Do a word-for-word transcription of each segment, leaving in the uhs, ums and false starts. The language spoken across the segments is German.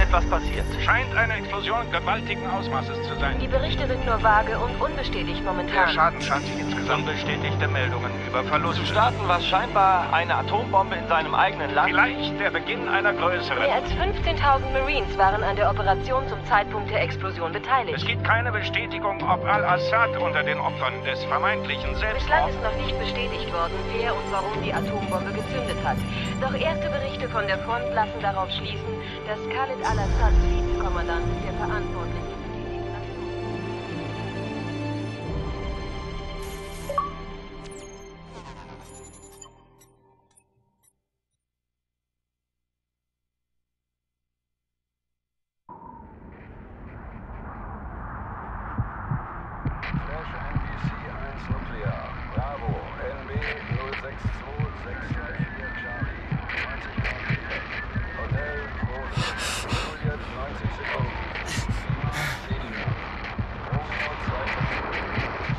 etwas passiert? Scheint eine Explosion gewaltigen Ausmaßes zu sein. Die Berichte sind nur vage und unbestätigt Der momentan. Schaden scheint sich insgesamt. Unbestätigte Meldungen über Verluste. Zu Zu starten war scheinbar eine Atombombe in seinem eigenen Land. Vielleicht der Beginn einer größeren. Mehr als fünfzehntausend Marines waren an der Operation zum Zeitpunkt der Explosion Es beteiligt. gibt keine Bestätigung, ob Al-Assad unter den Opfern des vermeintlichen Bislang Selbstmords... ist noch nicht bestätigt worden, wer und warum die Atombombe gezündet hat. Doch erste Berichte von der Front lassen darauf schließen, dass Khalid al-Assads Vizekommandant der Verantwortliche für die Elimination. Flash N B C eins Nuklear. Bravo. N B null sechs zwei sechs drei vier Charlie. neunzig Grad Feedback. Hotel Rose. Juliet neunzig Sekunden. sieben Romeo zwei Sekunden.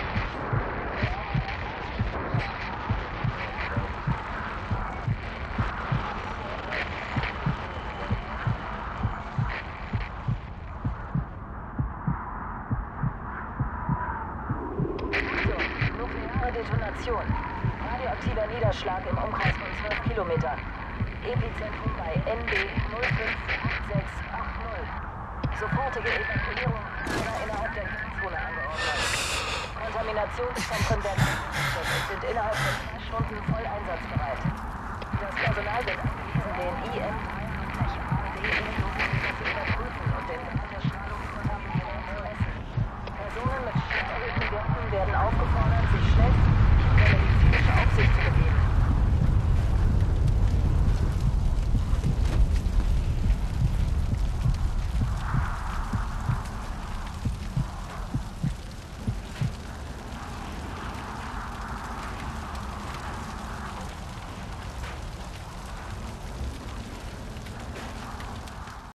Nukleare Detonation. Radioaktiver Niederschlag im Umkreis von zwölf Kilometern. Epizentrum bei N B null fünf acht sechs acht null. Sofortige Evakuierung oder innerhalb der Grenzzone angeordnet. Kontaminationszentren werden eingeschätzt und sind innerhalb von vier Stunden voll einsatzbereit. Das Personal wird angewiesen, den I M drei A D E zu überprüfen und den